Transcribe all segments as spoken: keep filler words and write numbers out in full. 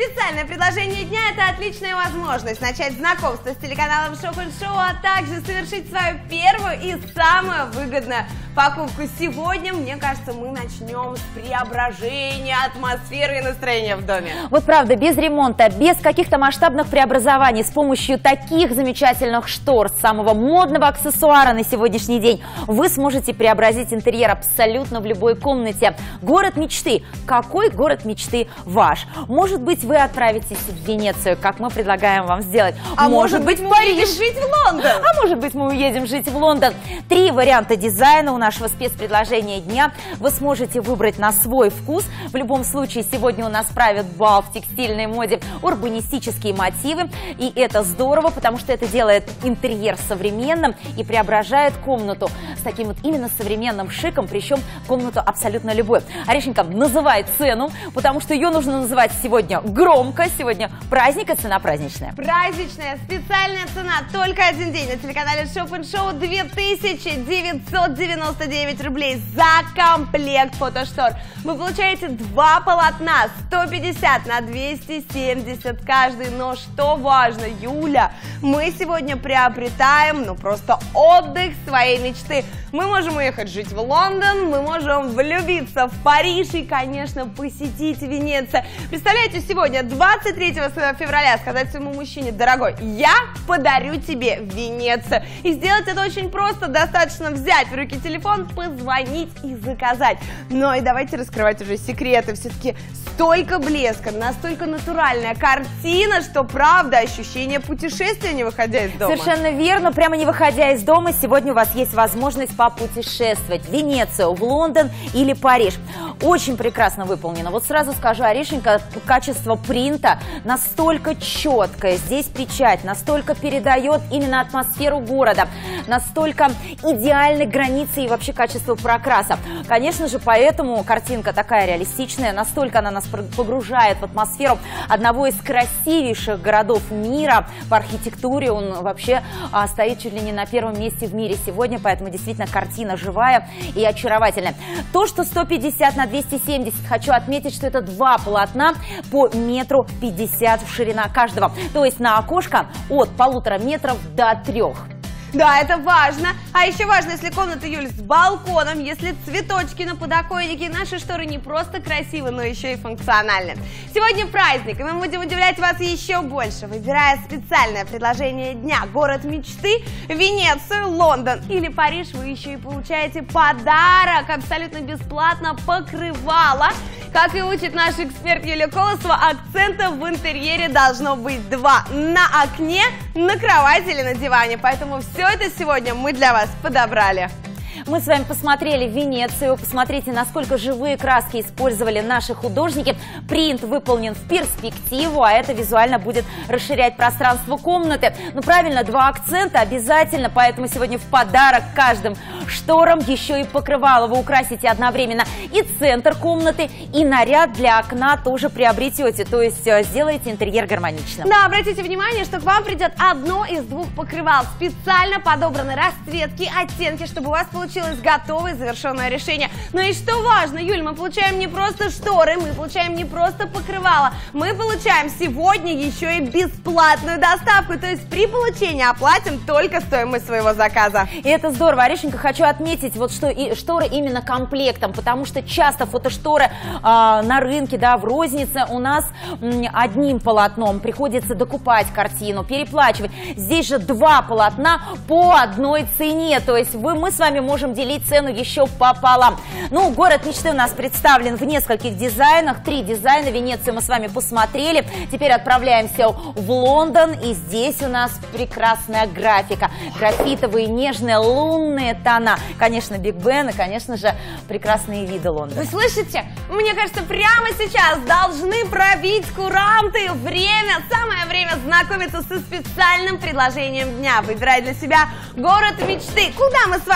Специальное предложение дня – это отличная возможность начать знакомство с телеканалом Shop and Show, а также совершить свою первую и самую выгодную покупку. Сегодня, мне кажется, мы начнем с преображения атмосферы и настроения в доме. Вот правда, без ремонта, без каких-то масштабных преобразований, с помощью таких замечательных штор, самого модного аксессуара на сегодняшний день, вы сможете преобразить интерьер абсолютно в любой комнате. Город мечты. Какой город мечты ваш? Может быть, вы отправитесь в Венецию, как мы предлагаем вам сделать. А может, может быть, мы уедем жить в Лондон. А может быть, мы уедем жить в Лондон. Три варианта дизайна у нашего спецпредложения дня. Вы сможете выбрать на свой вкус. В любом случае, сегодня у нас правит бал в текстильной моде урбанистические мотивы. И это здорово, потому что это делает интерьер современным и преображает комнату с таким вот именно современным шиком, причем комнату абсолютно любую. Арешенька, называй цену, потому что ее нужно называть сегодня громко. Сегодня праздник, и цена праздничная. Праздничная специальная цена только один день на телеканале Shop and Show две тысячи девятьсот девяносто девять рублей за комплект фотоштор. Вы получаете два полотна, сто пятьдесят на двести семьдесят каждый. Но что важно, Юля, мы сегодня приобретаем, ну просто отдых своей мечты. Мы можем уехать жить в Лондон, мы можем влюбиться в Париж и, конечно, посетить Венецию. Представляете, сегодня, двадцать третьего февраля, сказать своему мужчине: дорогой, я подарю тебе Венецию. И сделать это очень просто, достаточно взять в руки телефон, позвонить и заказать. Но и давайте раскрывать уже секреты, все-таки столько блеска, настолько натуральная картина, что правда ощущение путешествия, не выходя из дома. Совершенно верно, прямо не выходя из дома, сегодня у вас есть возможность попутешествовать в Венецию, в Лондон или Париж. Очень прекрасно выполнено. Вот сразу скажу, Арешенька, качество принта настолько четкое, здесь печать настолько передает именно атмосферу города, настолько идеальны границы и вообще качество прокраса. Конечно же, поэтому картинка такая реалистичная, настолько она нас погружает в атмосферу одного из красивейших городов мира. По архитектуре он вообще а, стоит чуть ли не на первом месте в мире сегодня, поэтому действительно картина живая и очаровательная. То, что сто пятьдесят на двести семьдесят, хочу отметить, что это два полотна по метру пятьдесят в ширина каждого, то есть на окошко от полутора метров до трех. Да, это важно. А еще важно, если комната, Юль, с балконом, если цветочки на подоконнике, наши шторы не просто красивы, но еще и функциональны. Сегодня праздник, и мы будем удивлять вас еще больше, выбирая специальное предложение дня. Город мечты, Венецию, Лондон или Париж. Вы еще и получаете подарок абсолютно бесплатно, покрывало. Как и учит наш эксперт Юлия Колосова, акцентов в интерьере должно быть два: на окне, на кровати или на диване. Поэтому все это сегодня мы для вас подобрали. Мы с вами посмотрели Венецию, посмотрите, насколько живые краски использовали наши художники. Принт выполнен в перспективу, а это визуально будет расширять пространство комнаты. Ну правильно, два акцента обязательно, поэтому сегодня в подарок каждым шторам еще и покрывало вы украсите одновременно и центр комнаты, и наряд для окна тоже приобретете, то есть сделаете интерьер гармоничным. Да, обратите внимание, что к вам придет одно из двух покрывал, специально подобраны расцветки, оттенки, чтобы у вас получилось готовое завершенное решение. Но и что важно, Юль, мы получаем не просто шторы, мы получаем не просто покрывало, мы получаем сегодня еще и бесплатную доставку, то есть при получении оплатим только стоимость своего заказа. И это здорово, Арешенька, хочу отметить, вот что и шторы именно комплектом, потому что часто фотошторы э, на рынке, да, в рознице у нас м, одним полотном приходится докупать картину, переплачивать. Здесь же два полотна по одной цене, то есть вы, мы с вами можем Можем делить цену еще пополам. Ну, город мечты у нас представлен в нескольких дизайнах. Три дизайна. Венецию мы с вами посмотрели. Теперь отправляемся в Лондон. И здесь у нас прекрасная графика. Графитовые, нежные, лунные тона. Конечно, Биг Бен и, конечно же, прекрасные виды Лондона. Вы слышите? Мне кажется, прямо сейчас должны пробить куранты. Время, самое время знакомиться со специальным предложением дня. Выбирай для себя город мечты. Куда мы с вами поедем?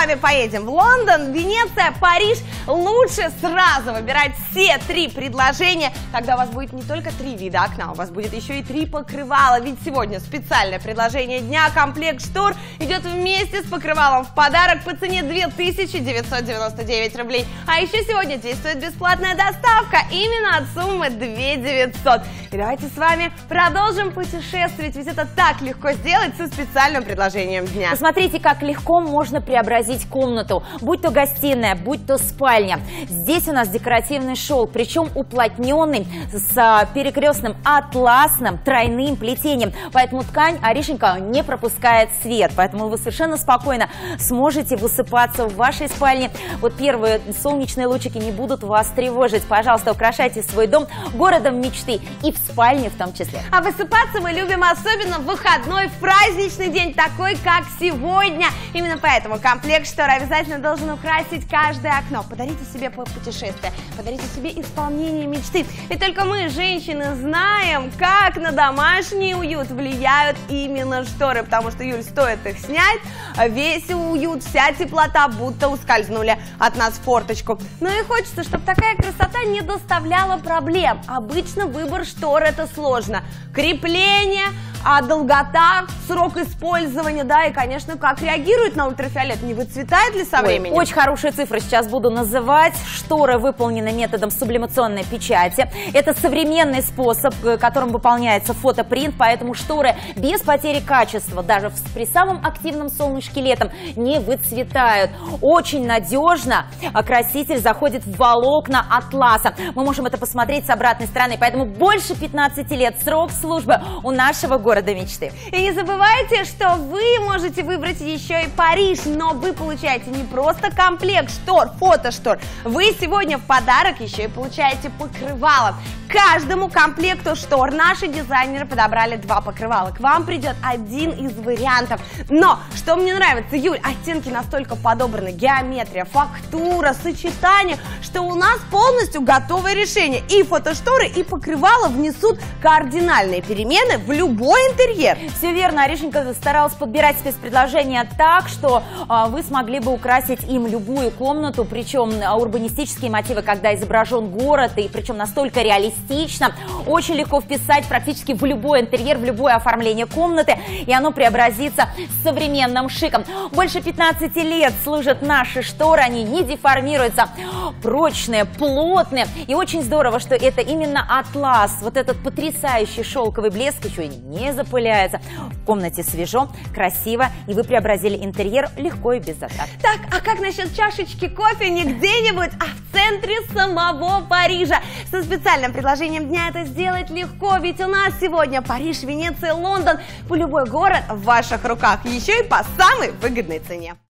поедем в Лондон, Венеция, Париж, лучше сразу выбирать все три предложения. Тогда у вас будет не только три вида окна, у вас будет еще и три покрывала. Ведь сегодня специальное предложение дня, комплект штор идет вместе с покрывалом в подарок по цене две тысячи девятьсот девяносто девять рублей. А еще сегодня действует бесплатная доставка именно от суммы две тысячи девятьсот. И давайте с вами продолжим путешествовать, ведь это так легко сделать со специальным предложением дня. Посмотрите, как легко можно преобразить комнату, будь то гостиная, будь то спальня. Здесь у нас декоративный шелк, причем уплотненный с перекрестным атласным тройным плетением. Поэтому ткань, Аришенька, не пропускает свет, поэтому вы совершенно спокойно сможете высыпаться в вашей спальне. Вот первые солнечные лучики не будут вас тревожить. Пожалуйста, украшайте свой дом городом мечты и в спальне в том числе. А высыпаться мы любим особенно в выходной, в праздничный день, такой как сегодня. Именно поэтому комплект штор обязательно должен украсить каждое окно. Подарите себе путешествие, подарите себе исполнение мечты. И только мы, женщины, знаем, как на домашний уют влияют именно шторы, потому что, Юль, стоит их снять, весь уют, вся теплота будто ускользнули от нас в форточку. Ну и хочется, чтобы такая красота не доставляла проблем. Обычно выбор штор это сложно. Крепление, а долгота, срок использования, да, и, конечно, как реагирует на ультрафиолет, не выцветает ли со временем? Ой, очень хорошие цифры сейчас буду называть. Шторы выполнены методом сублимационной печати. Это современный способ, которым выполняется фотопринт, поэтому шторы без потери качества, даже при самом активном солнышке летом, не выцветают. Очень надежно краситель заходит в волокна атласа. Мы можем это посмотреть с обратной стороны, поэтому больше пятнадцати лет срок службы у нашего города мечты. И не забывайте, что вы можете выбрать еще и Париж, но вы получаете не просто комплект штор, фотоштор, вы сегодня в подарок еще и получаете покрывало. Каждому комплекту штор наши дизайнеры подобрали два покрывала. К вам придет один из вариантов. Но, что мне нравится, Юль, оттенки настолько подобраны, геометрия, фактура, сочетание, что у нас полностью готовое решение. И фотошторы, и покрывала внесут кардинальные перемены в любой интерьер. Все верно, Аришенька старалась подбирать спецпредложения так, что а, вы смогли бы украсить им любую комнату, причем урбанистические мотивы, когда изображен город, и причем настолько реалистично, очень легко вписать практически в любой интерьер, в любое оформление комнаты, и оно преобразится с современным шиком. Больше пятнадцати лет служат наши шторы, они не деформируются, прочные, плотные, и очень здорово, что это именно атлас, вот этот потрясающий шелковый блеск еще и не запыляется. В комнате свежо, красиво, и вы преобразили интерьер легко и без затрат. Так, а как насчет чашечки кофе не где-нибудь, а в центре самого Парижа? Со специальным предложением дня это сделать легко, ведь у нас сегодня Париж, Венеция, Лондон, любой город в ваших руках, еще и по самой выгодной цене.